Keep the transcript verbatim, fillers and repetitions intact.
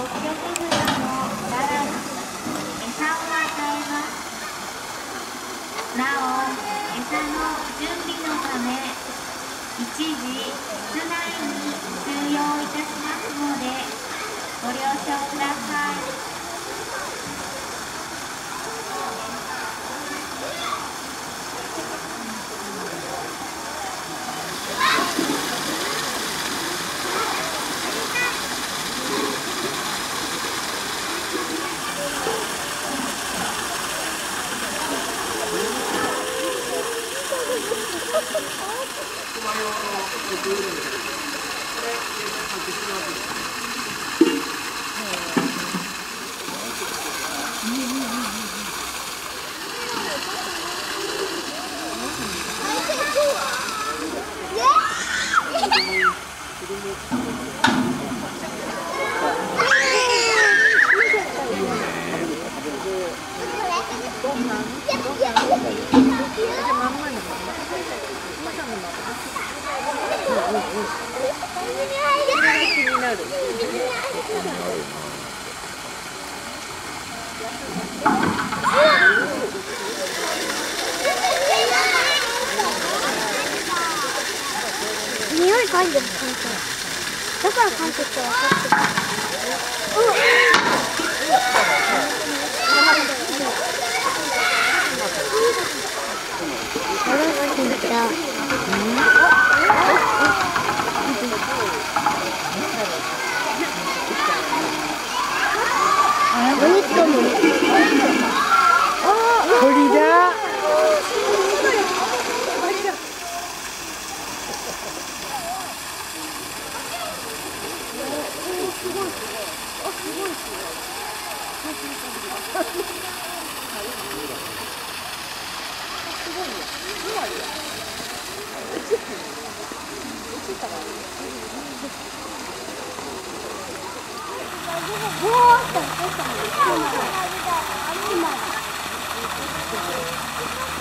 豚のララに餌を与えます。なお、餌の準備のため一時室内に収容いたしますのでご了承ください。 匂い嗅いでる感じ。だから感じって分かってる。あれが聞いた。お肉も。 鳥だ。 今だ。